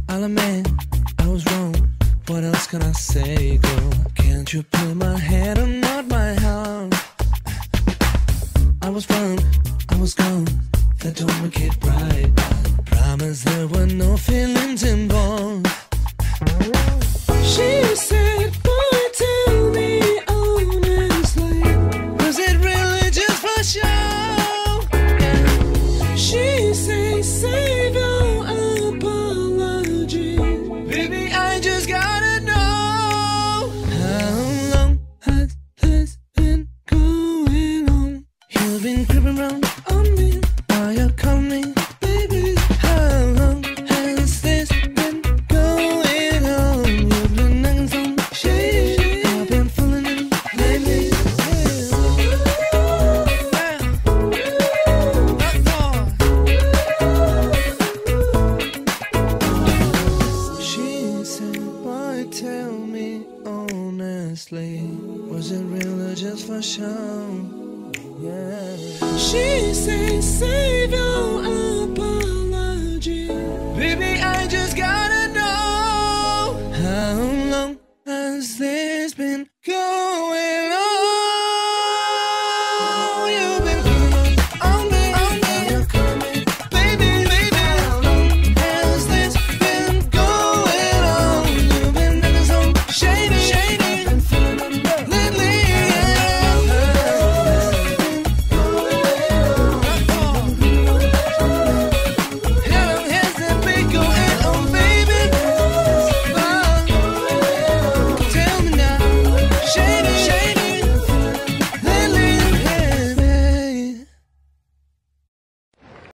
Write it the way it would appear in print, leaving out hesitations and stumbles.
I'll admit I was wrong. What else can I say, girl? Can't you put my head and not my heart? I was wrong, I was gone. That don't make it right. Promise there were no feelings involved. She said, boy, tell me honestly, was it really just for show? Yeah. She said, save your apology. Baby, I just gotta know, how long has this been going on? You've been creeping around on me while you're calling me baby. How long has this been going on? You've been acting so shady. I've been falling in lately. She said, boy, tell me honestly, was it real or just for show?